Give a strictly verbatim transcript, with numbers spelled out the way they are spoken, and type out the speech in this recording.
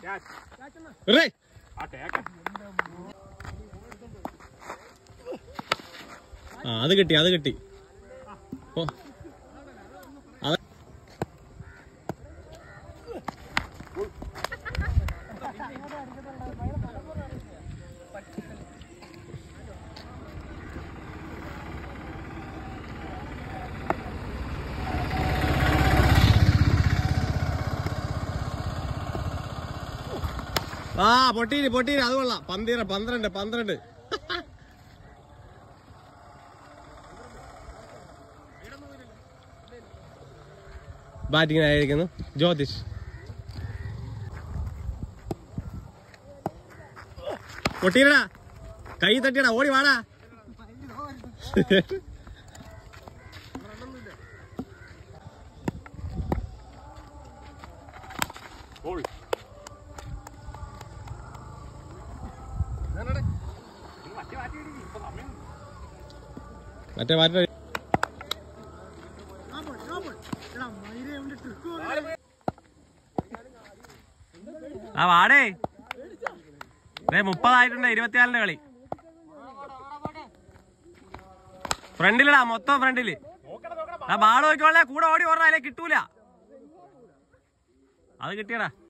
ആ അത് കിട്ടി അത് കിട്ടി. ആ പൊട്ടീര് പൊട്ടീര് അത് കൊള്ളാം. പന്തീര പന്ത്രണ്ട് പന്ത്രണ്ട്. ബാറ്റിങ്ങിനായിരിക്കുന്നു ജ്യോതിഷ്. പൊട്ടീരടാ കൈ തട്ടിയടാ ഓടി വാടാ. മറ്റേ മാറ്റ ആ വാടേ മുപ്പതായിട്ടുണ്ട്. ഇരുപത്തിനാലിന്റെ കളി ഫ്രണ്ടിലടാ മൊത്തം ഫ്രണ്ടില്. ആ ബാള് നോക്കിക്കോളെ കൂടെ ഓടി ഓടാ അല്ലെ കിട്ടൂല. അത് കിട്ടിയടാ.